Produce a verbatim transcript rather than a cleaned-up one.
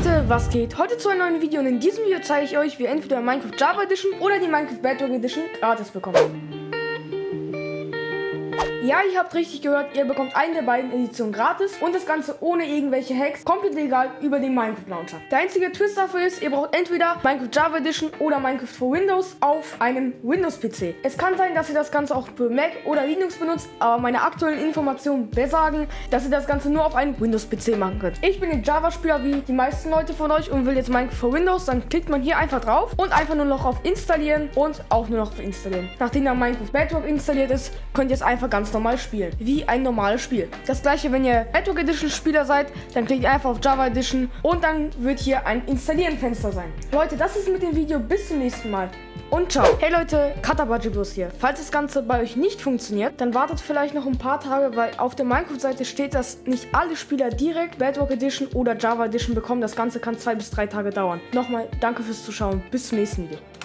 Leute, was geht? Heute zu einem neuen Video und in diesem Video zeige ich euch, wie ihr entweder Minecraft Java Edition oder die Minecraft Bedrock Edition gratis bekommt. Ja, ihr habt richtig gehört, ihr bekommt eine der beiden Editionen gratis und das Ganze ohne irgendwelche Hacks, komplett legal über den Minecraft Launcher. Der einzige Twist dafür ist, ihr braucht entweder Minecraft Java Edition oder Minecraft for Windows auf einem Windows-P C. Es kann sein, dass ihr das Ganze auch für Mac oder Linux benutzt, aber meine aktuellen Informationen besagen, dass ihr das Ganze nur auf einem Windows-P C machen könnt. Ich bin ein Java-Spieler wie die meisten Leute von euch und will jetzt Minecraft for Windows, dann klickt man hier einfach drauf und einfach nur noch auf Installieren und auch nur noch auf Installieren. Nachdem dann Minecraft Bedrock installiert ist, könnt ihr es einfach ganz normal spielen, wie ein normales Spiel. Das gleiche, wenn ihr Bedrock Edition Spieler seid, dann klickt ihr einfach auf Java Edition und dann wird hier ein Installieren-Fenster sein. Leute, das ist mit dem Video. Bis zum nächsten Mal und ciao. Hey Leute, Katabajibus hier. Falls das Ganze bei euch nicht funktioniert, dann wartet vielleicht noch ein paar Tage, weil auf der Minecraft-Seite steht, dass nicht alle Spieler direkt Bedrock Edition oder Java Edition bekommen. Das Ganze kann zwei bis drei Tage dauern. Nochmal, danke fürs Zuschauen. Bis zum nächsten Video.